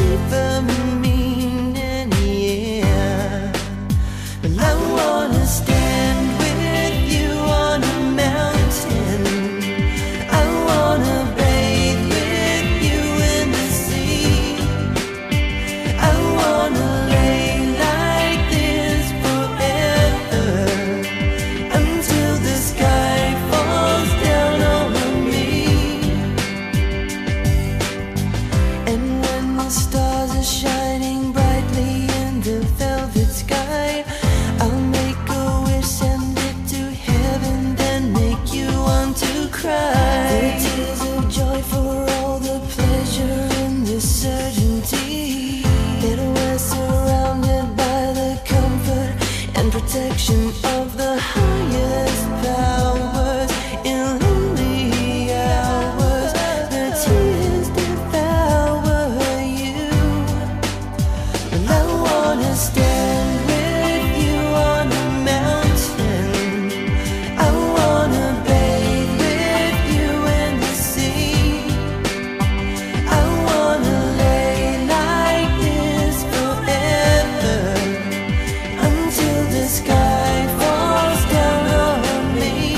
deeper meaning, yeah. But I wanna stand with you on a mountain. I wanna bathe with you in the sea. I wanna lay like this forever until the sky falls down over me. And when the stars are shining brightly in the velvet sky, I'll make a wish, send it to heaven, then make you want to cry. The tears of joy for all the pleasure and the certainty that we're surrounded by the comfort and protection of the highest powers. In lonely hours, the tears devour you. And I wanna stand with you on a mountain. I wanna bathe with you in the sea. I wanna lay like this forever until the sky falls down on me.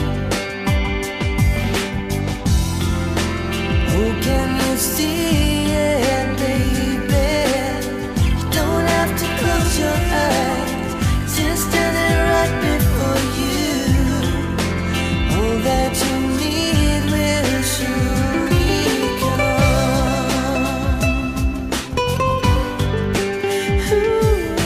Oh, can you see it, baby? You don't have to close your eyes, just standing right before you. All that you need will surely come. Ooh,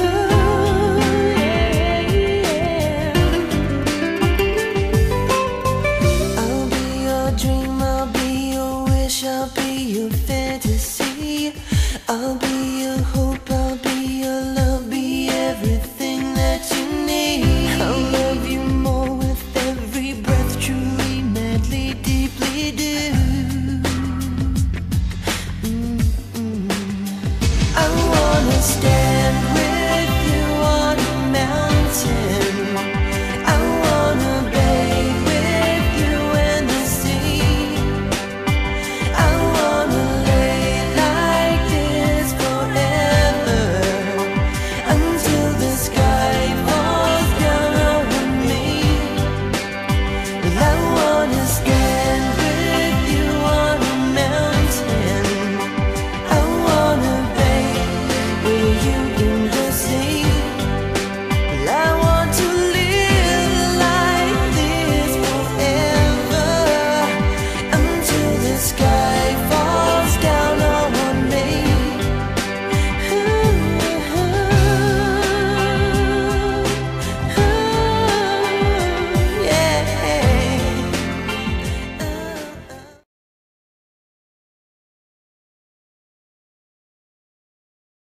yeah. I'll be your dream, I'll be your wish, I'll be your fantasy. I'll be your hope, I'll be your love, be everything that you need. I'll love you more with every breath, truly, madly, deeply do. I wanna stay